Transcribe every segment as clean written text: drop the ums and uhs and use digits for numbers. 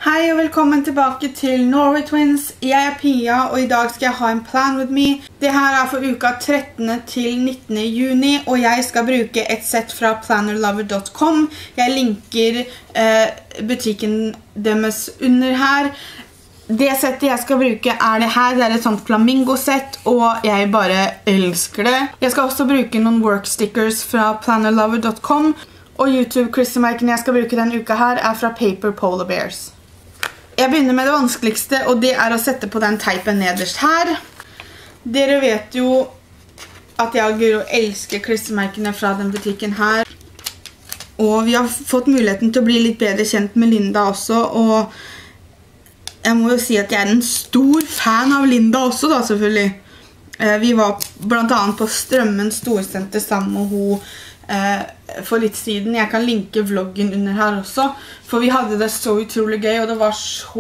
Hei og velkommen tilbake til Norway Twins. Jeg Pia, og I dag skal jeg ha en plan with me. Det her for uka 13. til 19. juni, og jeg skal bruke et sett fra plannerlover.com. Jeg linker butikken deres under her. Det settet jeg skal bruke det her. Det et sånt flamingo-sett, og jeg bare elsker det. Jeg skal også bruke noen work stickers fra plannerlover.com, og YouTube-klistremerkene jeg skal bruke denne uka her fra Paper Polar Bears. Jeg begynner med det vanskeligste, og det å sette på den teipen nederst her. Dere vet jo at jeg og Guro elsker klistremerkene fra den butikken her. Og vi har fått muligheten til å bli litt bedre kjent med Linda også, og jeg må jo si at jeg en stor fan av Linda også da, selvfølgelig. Vi var blant annet på Strømmen Storsenter sammen med henne for litt siden. Jeg kan linke vloggen under her også, for vi hadde det så utrolig gøy, og det var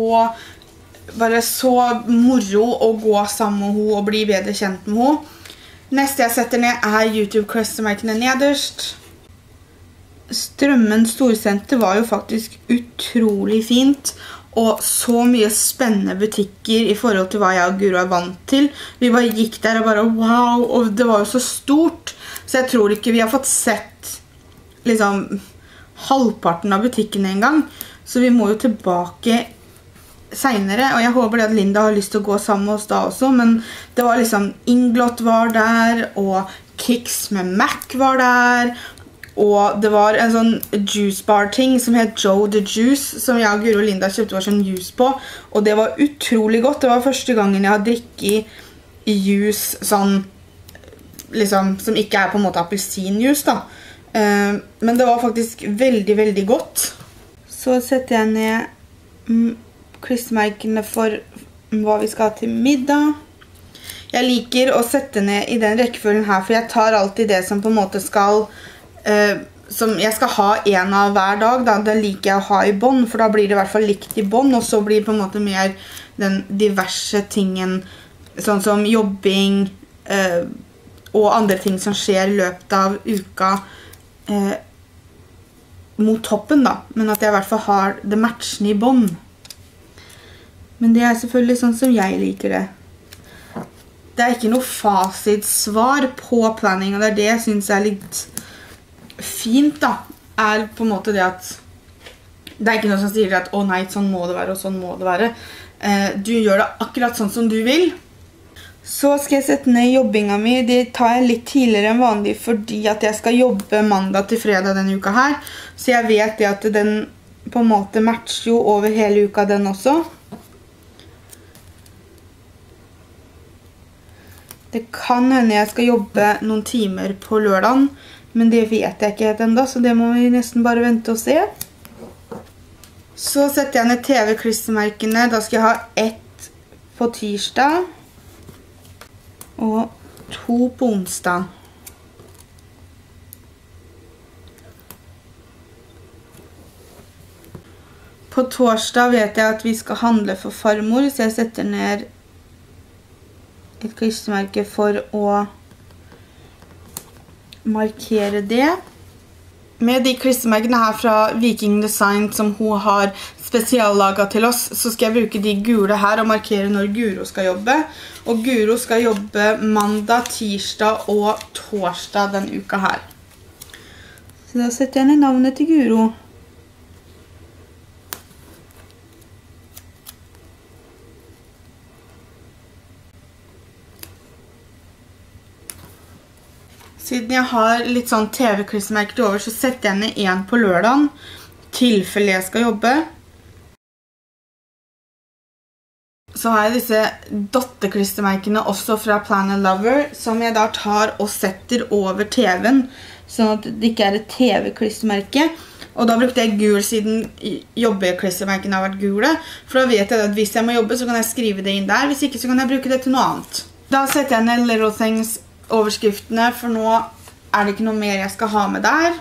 bare så moro å gå sammen med henne og bli bedre kjent med henne. Neste jeg setter ned YouTube-klistremerkene nederst. Strømmen Storsenter var jo faktisk utrolig fint, og så mye spennende butikker I forhold til hva jeg og Guro vant til. Vi bare gikk der og bare wow, og det var jo så stort, så jeg tror ikke vi har fått sett liksom halvparten av butikken en gang, så vi må jo tilbake senere, og jeg håper at Linda har lyst til å gå sammen med oss da også, men det var liksom Inglot var der, og Kicks med Mac var der, og det var en sånn juice bar ting som het Joe the Juice, som jeg og Guro og Linda kjøpte var sånn juice på, og det var utrolig godt. Det var første gangen jeg har drikket juice sånn, liksom, som ikke på en måte appelsinjuice da. Men det var faktisk veldig, veldig godt. Så setter jeg ned klistremerkene for hva vi skal ha til middag. Jeg liker å sette ned I den rekkefølgen her, for jeg tar alltid det som på en måte skal som jeg skal ha en av hver dag da. Det liker jeg å ha I bånd, for da blir det I hvert fall likt I bånd, og så blir det på en måte mer den diverse tingen, sånn som jobbing og andre ting som skjer I løpet av uka mot toppen da, men at jeg I hvert fall har det matchende I bånd. Men det selvfølgelig sånn som jeg liker det. Det ikke noe fasitsvar på planning, og det det jeg synes litt fint da, på en måte det at det ikke noe som sier at å nei, sånn må det være og sånn må det være. Du gjør det akkurat sånn som du vil. Så skal jeg sette ned jobbinga mi. Det tar jeg litt tidligere enn vanlig fordi at jeg skal jobbe mandag til fredag denne uka her. Så jeg vet det at den på en måte matcher jo over hele uka den også. Det kan hende jeg skal jobbe noen timer på lørdagen, men det vet jeg ikke helt enda, så det må vi nesten bare vente og se. Så setter jeg ned TV-klistremerkene. Da skal jeg ha 1 på tirsdag og 2 på onsdag. På torsdag vet jeg at vi skal handle for farmor, så jeg setter ned et klistremerke for å markere det. Med de klistremerkene her fra Viking Design som hun har spesiallaget til oss, så skal jeg bruke de gule her og markere når Guro skal jobbe. Og Guro skal jobbe mandag, tirsdag og torsdag den uka her. Så da setter jeg ned navnet til Guro. Siden jeg har litt sånn TV-klistremerker til over, så setter jeg ned 1 på lørdagen, tilfelle jeg skal jobbe. Så har jeg disse dotterklistremerkene også fra Planner Lover, som jeg da tar og setter over TV-en, sånn at det ikke et TV-klistremerke. Og da brukte jeg gul siden jobbeklistremerkene har vært gule, for da vet jeg at hvis jeg må jobbe, så kan jeg skrive det inn der, hvis ikke så kan jeg bruke det til noe annet. Da setter jeg ned Little Things overskriftene, for nå det ikke noe mer jeg skal ha med der.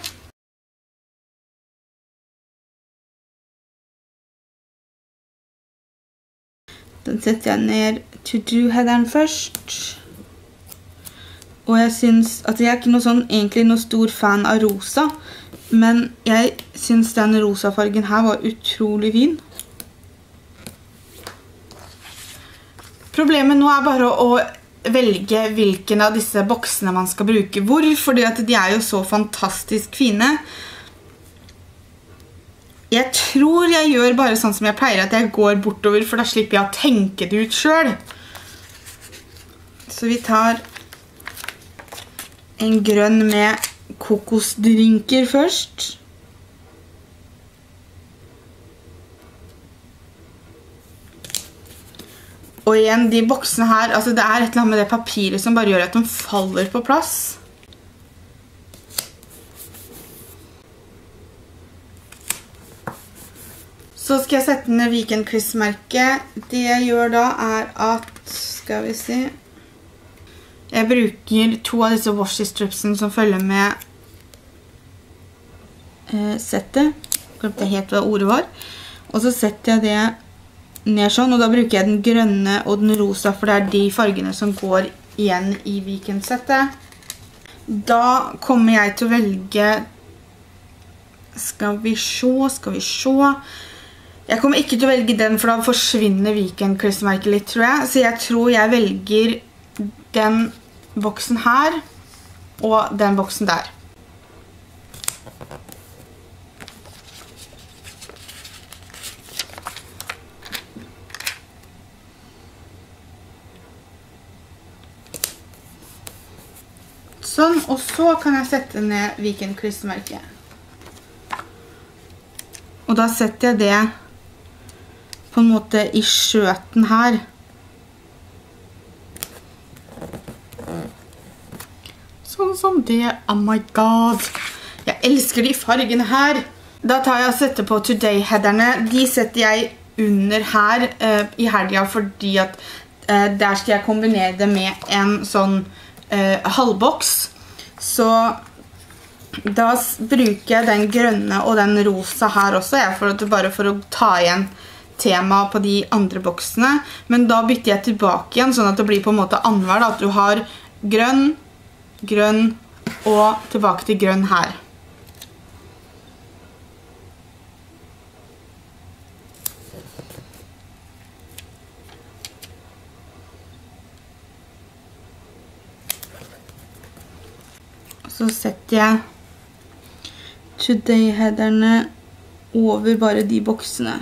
Den setter jeg ned to-do-headeren først. Og jeg synes at jeg ikke noe sånn, egentlig noe stor fan av rosa, men jeg synes den rosa fargen her var utrolig fin. Problemet nå er bare å velge hvilken av disse boksene man skal bruke hvor, fordi at de er jo så fantastisk fine. Jeg tror jeg gjør bare sånn som jeg pleier, at jeg går bortover, for da slipper jeg å tenke det ut selv. Så vi tar en grønn med kokosdrinker først. Og igjen, de boksene her, altså det er et eller annet med det papiret som bare gjør at de faller på plass. Så skal jeg sette ned Weekend Crisp-merket. Det jeg gjør da er at, skal vi se, jeg bruker 2 av disse washi stripsene som følger med settet. Jeg glemte helt hva ordet var. Og så setter jeg det ned sånn, og da bruker jeg den grønne og den rosa, for det er de fargene som går igjen i Weekend-settet. Da kommer jeg til å velge, skal vi se. Jeg kommer ikke til å velge den, for da forsvinner Weekend Crisp-merket litt, tror jeg. Så jeg tror jeg velger den boksen her, og den boksen der. Sånn, og så kan jeg sette ned Weekend Crisp-merket. Og da setter jeg det på en måte i skjøten her. Sånn som det. Oh my god. Jeg elsker de fargene her. Da tar jeg og setter på Today-headerne. De setter jeg under her i helga, fordi at der skal jeg kombinere det med en sånn halvboks. Så da bruker jeg den grønne og den rosa her også, bare for å ta igjen tema på de andre boksene. Men da bytter jeg tilbake igjen, sånn at det blir på en måte annenhver, at du har grønn, grønn og tilbake til grønn her. Så setter jeg Today-headerne over bare de boksene.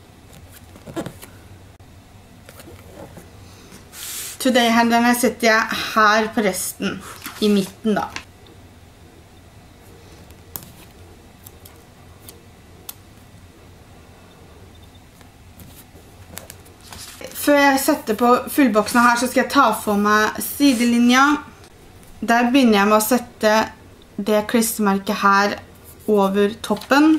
Today-headerne setter jeg her på resten, i midten da. Før jeg setter på fullboksene her, så skal jeg ta for meg sidelinja. Der begynner jeg med å sette det klistremerket her over toppen.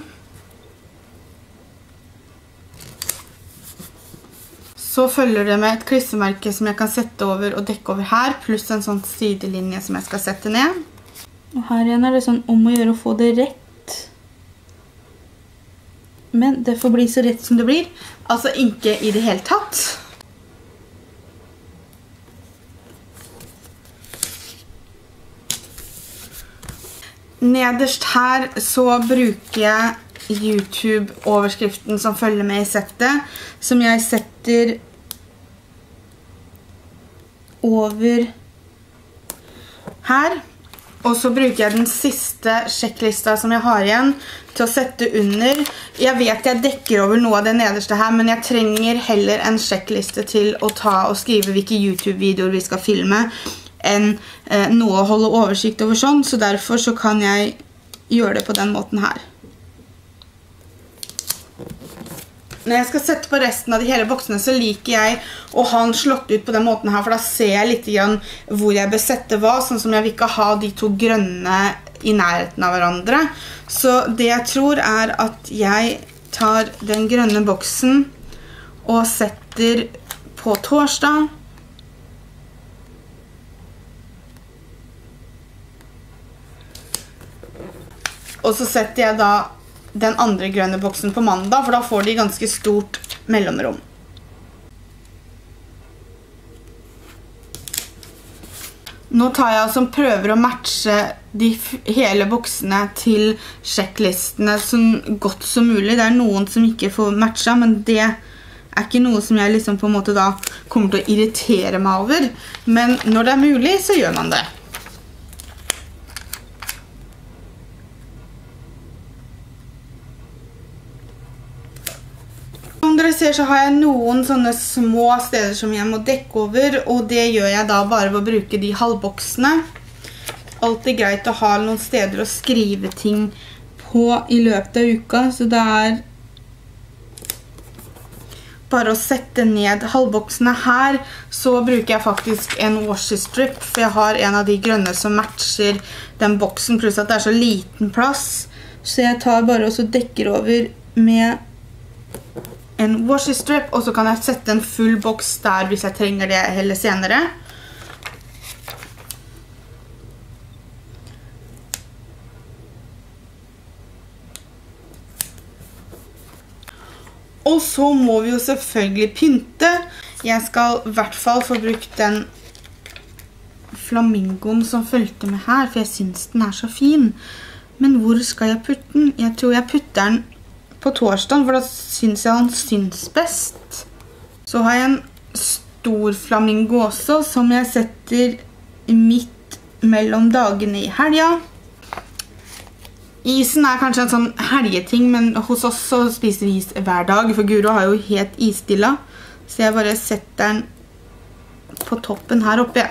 Så følger det med et klistremerke som jeg kan sette over og dekke over her, pluss en sånn sidelinje som jeg skal sette ned. Og her igjen er det sånn om å gjøre å få det rett. Men det får bli så rett som det blir. Altså ikke i det hele tatt. Nederst her så bruker jeg YouTube-overskriften som følger med i settet, som jeg setter over her. Og så bruker jeg den siste sjekklista som jeg har igjen til å sette under. Jeg vet jeg dekker over noe av det nederste her, men jeg trenger heller en sjekkliste til å ta og skrive hvilke YouTube-videoer vi skal filme, enn noe å holde oversikt over sånn, så derfor så kan jeg gjøre det på den måten her. Når jeg skal sette på resten av de hele boksene, så liker jeg å ha den slått ut på den måten her, for da ser jeg litt grann hvor jeg bør sette hva, sånn som jeg vil ikke ha de to grønne i nærheten av hverandre. Så det jeg tror er at jeg tar den grønne boksen og setter på torsdag. Og så setter jeg da den andre grønne boksen på mandag, for da får de ganske stort mellomrom. Nå tar jeg og prøver å matche de hele boksene til sjekklistene så godt som mulig. Det er noen som ikke får matcha, men det er ikke noe som jeg liksom på en måte da kommer til å irritere meg over. Men når det er mulig, så gjør man det. Som dere ser så har jeg noen sånne små steder som jeg må dekke over, og det gjør jeg da bare ved å bruke de halvboksene. Alltid greit å ha noen steder å skrive ting på i løpet av uka, så det er bare å sette ned halvboksene her. Så bruker jeg faktisk en washi strip, for jeg har en av de grønne som matcher den boksen, pluss at det er så liten plass. Så jeg tar bare og så dekker over med en washi strip, og så kan jeg sette en full boks der hvis jeg trenger det heller senere. Og så må vi jo selvfølgelig pynte. Jeg skal i hvert fall få brukt den flamingoen som følte med her, for jeg synes den er så fin. Men hvor skal jeg putte den? Jeg tror jeg putter den på torsdagen, for da synes jeg han synes best. Så har jeg en stor flamingo også, som jeg setter midt mellom dagene i helga. Isen er kanskje en sånn helgeting, men hos oss så spiser vi is hver dag, for Guro har jo helt isstilla. Så jeg bare setter den på toppen her oppe.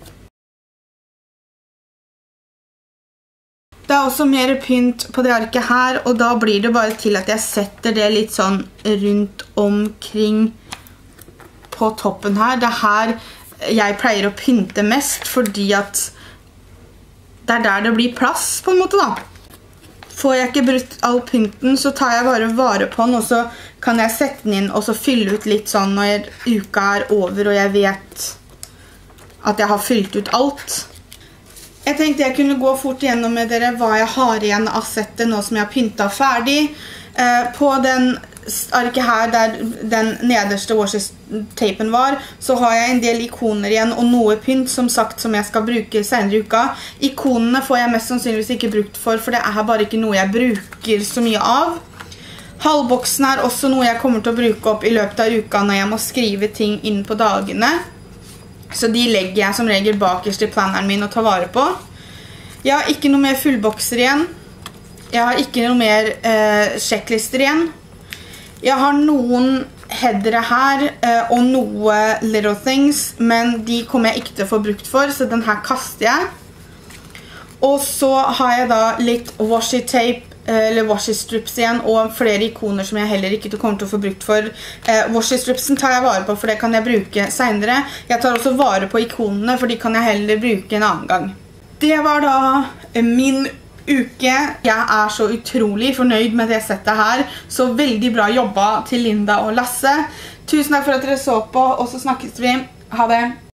Det er også mer pynt på det arket her, og da blir det bare til at jeg setter det litt sånn rundt omkring på toppen her. Det er her jeg pleier å pynte mest, fordi at det er der det blir plass på en måte da. Får jeg ikke brukt all pynten, så tar jeg bare vare på den, og så kan jeg sette den inn og så fylle ut litt sånn når uka er over, og jeg vet at jeg har fylt ut alt. Jeg tenkte jeg kunne gå fort gjennom med dere hva jeg har igjen av settet nå som jeg har pyntet ferdig. På den arket her der den nederste washi-tapen var, så har jeg en del ikoner igjen og noe pynt som sagt som jeg skal bruke senere i uka. Ikonene får jeg mest sannsynligvis ikke brukt for det er bare ikke noe jeg bruker så mye av. Halvboksen er også noe jeg kommer til å bruke opp i løpet av uka når jeg må skrive ting inn på dagene. Så de legger jeg som regel bakerst i planneren min å ta vare på. Jeg har ikke noe mer fullbokser igjen. Jeg har ikke noe mer sjekklister igjen. Jeg har noen headere her og noe little things, men de kommer jeg ikke til å få brukt for, så den her kaster jeg. Og så har jeg da litt washi tape, eller washi strips igjen, og flere ikoner som jeg heller ikke kommer til å få brukt for. Washi stripsen tar jeg vare på, for det kan jeg bruke senere. Jeg tar også vare på ikonene, for de kan jeg heller bruke en annen gang. Det var da min uke. Jeg er så utrolig fornøyd med det settet her. Så veldig bra jobba til Linda og Lasse. Tusen takk for at dere så på, og så snakkes vi. Ha det!